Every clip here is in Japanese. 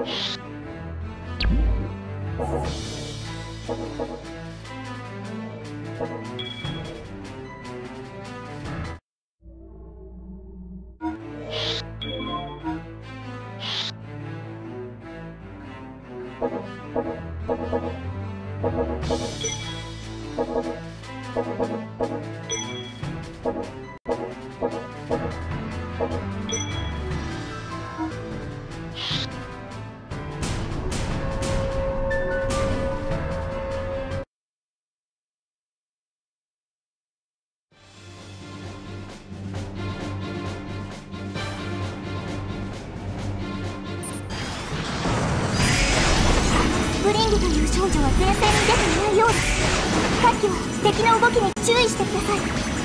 ブリングという少女は前線に出ていないようです。さっきは敵の動きに注意してください。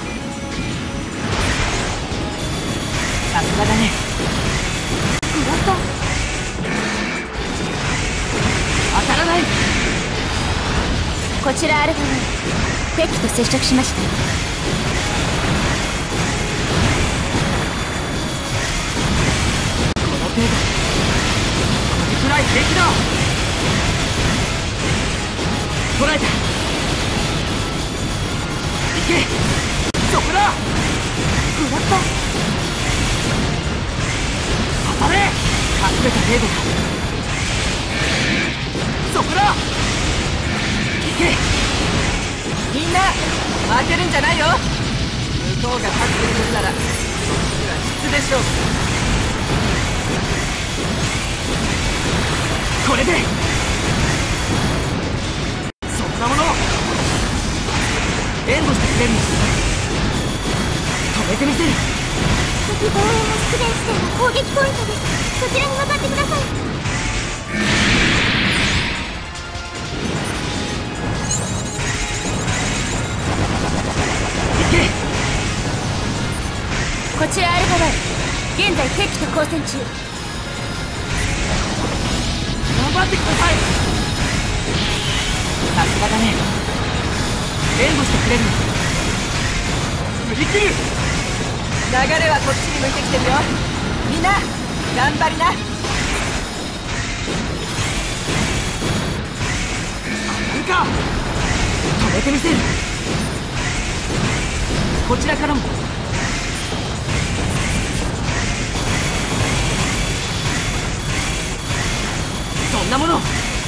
さすがだね。 ブラッド当たらない。 こちらアルファは敵機と接触しました。 この程度、これくらい平気だ。捉えた。行け、そこだ。 ブラッド当たれ。隠れた程度だ。そこだ。行け。みんな負けるんじゃないよ。向こうが勝ってくるならこっちは質でしょう。これでそんなもの援護してくれるんです。止めてみせる。 敵防衛の出現地点が攻撃ポイントです。そちらに向かってください。 行け。 こちらアルファ1、現在敵機と交戦中。 頑張ってください。さすがだね。援護してくれる。振り切る。流れはこっちに向いてきてるよ。みんな頑張りな。当たるか。止めてみせる。こちらからも。そんなもの。さ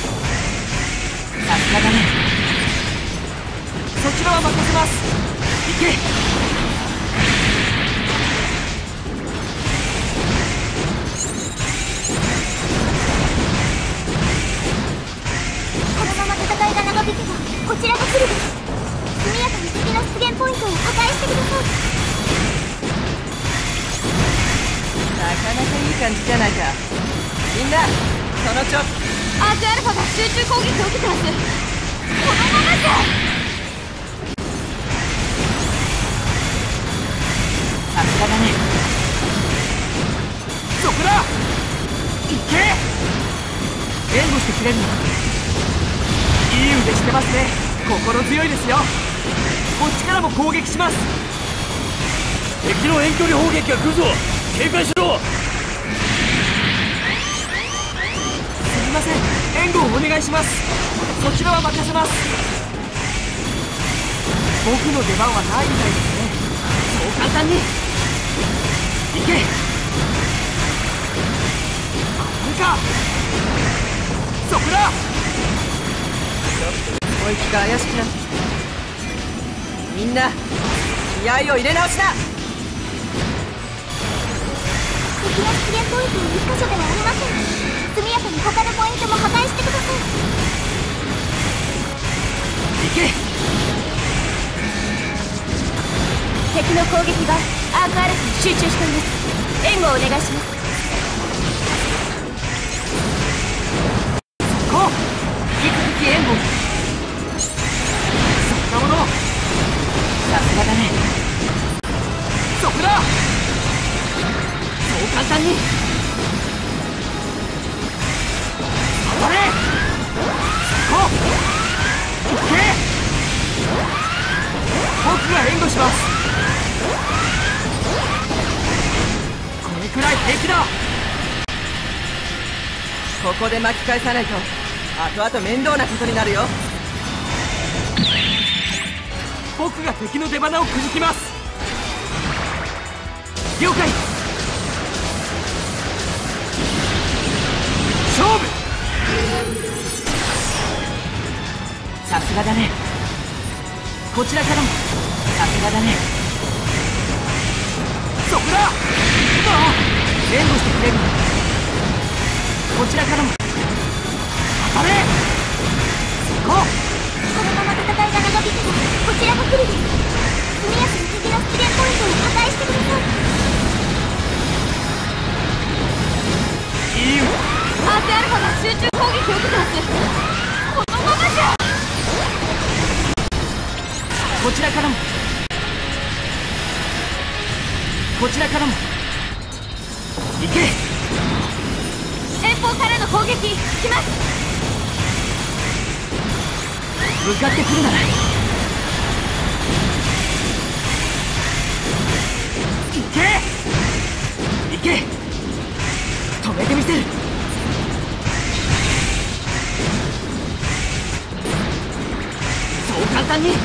すがだね。そちらは任せます。行け。 このまま戦いが長引けばこちらが来るです。速やかに敵の出現ポイントを破壊してください。 なかなかいい感じじゃないか。みんなその調子。 アークアルファが集中攻撃を受けてます。このままじゃ。 さすがだね。そこだ。行け。援護してくれるの。いい腕してますね。心強いですよ。こっちからも攻撃します。敵の遠距離砲撃が来るぞ。警戒しろ。すみません、援護をお願いします。そちらは任せます。僕の出番はないみたいですね。そう簡単に。行け。当たるか。そこだ。ちょっとこいつが怪しくなってきた。みんな気合を入れ直しだ。 敵の出現ポイントは1箇所ではありません。速やかに他のポイントも破壊してください。 行け。 敵の攻撃がアークアルフに集中しています。援護をお願いします。 こう引き続き援護。そんなもの。さすがだね。そこだ。そう簡単に。当たれ。そこ。行け。僕が援護します。これくらい平気だ。 ここで巻き返さないと後々面倒なことになるよ。僕が敵の出鼻をくじきます。了解。勝負。さすがだね。こちらからもさすがだね。そこだ。ああ、援護してくれる。こちらからも当たれ。そこ。 このまま戦いが長引けばこちらも不利です。速やかに敵の出現ポイントを破壊してください。 いいよ。 アーテアルファが集中攻撃を受けてます。このままじゃ。 こちらからもこちらからも行け。 遠方からの攻撃来ます。 向かってくるなら行け行け。止めてみせる。そう簡単に。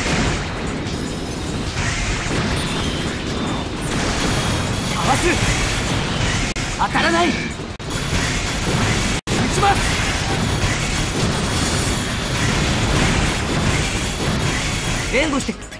かわす。当たらない。撃ちます。援護して